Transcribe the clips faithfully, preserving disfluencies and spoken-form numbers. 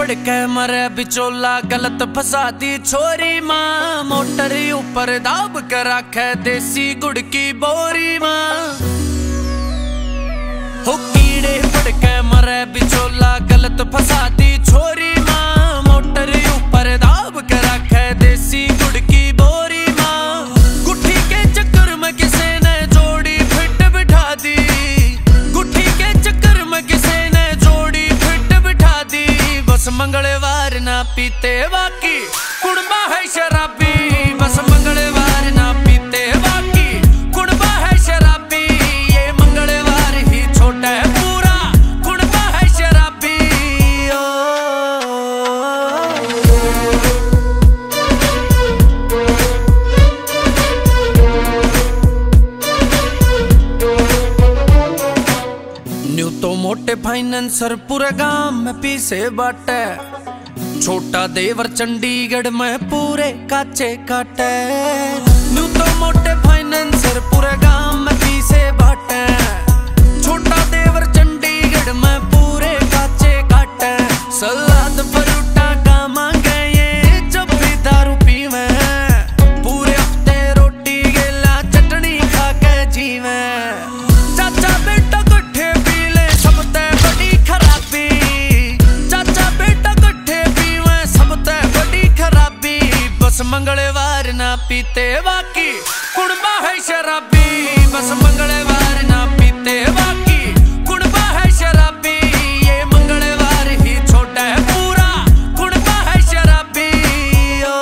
भड़के मरे बिचोला गलत फसा दी छोरी माँ। मोटर ऊपर दाब कर रखे देसी गुड़ की बोरी माँ। हो कीड़े भड़के मरे बिचोला गलत फसा दी छोरी माँ। मोटर ऊपर दाब कर रखे देसी गुड़ की बोरी माँ। गुट्ठी के चक्कर में किसी ने जोड़ी फिट बिठा दी। गुट्ठी के चक्कर में किसी ने जोड़ी फिट बिठा दी। बस मंगलवार ना पीते बाकी कुड़बा है शराबी। बस मंगलवार ना पीते बाकी कुड़बा है शराबी। ये मंगलवार ही छोटा है पूरा कुड़बा है शराबी। ओ न्यू तो मोटे फाइनेंसर पूरे गांव में पीसे बाटे। छोटा देवर चंडीगढ़ में पूरे काचे काटे। न्यू तो मोटे फाइनेंसर पूरे गांव में पीसे बाटे। छोटा देवर चंडीगढ़ में पूरे काचे काटे। सलाद परोटा का मांगे ये जब भी दारू पीवे। पूरे हफ्ते रोटी गेला चटनी खा के जीवे। चाचा बेटा कट्ठे पी ले सबते बड़ी खराबी। चाचा बेटा कट्ठे पीवे सबते बड़ी खराबी। बस मंगलवार ना पीते बाकी कुड़बा है शराबी। बस मंगलवार ना पीते बाकी कुड़बा है शराबी। ये मंगलवार ही छोटा है पूरा कुड़बा है शराबी। ओ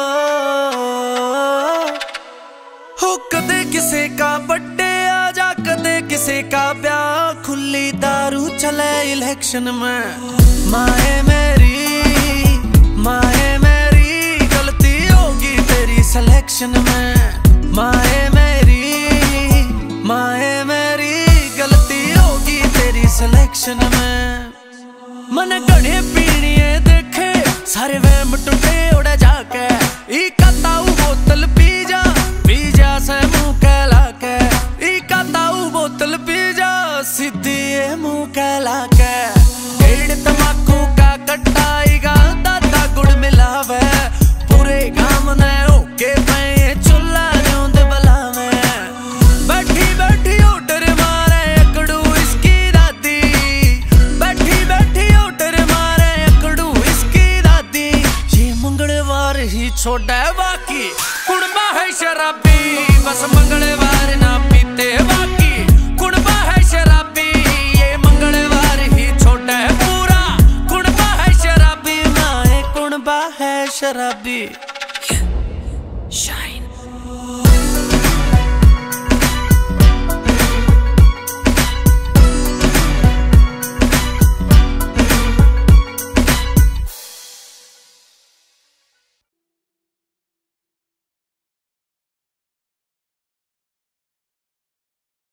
हो कदे किसी का बर्थडे आ जा कदे किसी का ब्याह। खुली दारू चले इलेक्शन में। माए मेरी माए मेरी गलती होगी तेरी सिलेक्शन में। माए मेरी माए मेरी गलती होगी तेरी सिलेक्शन में। मन गड़े पीड़िए देखे सारे वहम टूटे उड़े जाके। ई कताऊ बोतल पी जा पी जा से मुंह कहला के। ई कताऊ बोतल पी जा सीधी ये मुंह कहला के। डेढ़ तमाकू का कट्टाईगा दादा गुड़ मिलावे। पूरे गांव ने ओके पे चुल्ला न्यूंद बलावे। बैठी बैठी ओटर मारे अकड़ू इसकी दादी। बैठी बैठी ओटर मारे अकड़ू इसकी दादी। ये मंगलवार ही छोड़ा है बाकी कुड़बा है शराबी। बस मंगलवार ना पीते बाकी कुड़बा है शराबी। ये मंगलवार ही छोटा है पूरा कुड़बा है शराबी। माए कुड़बा है शराबी।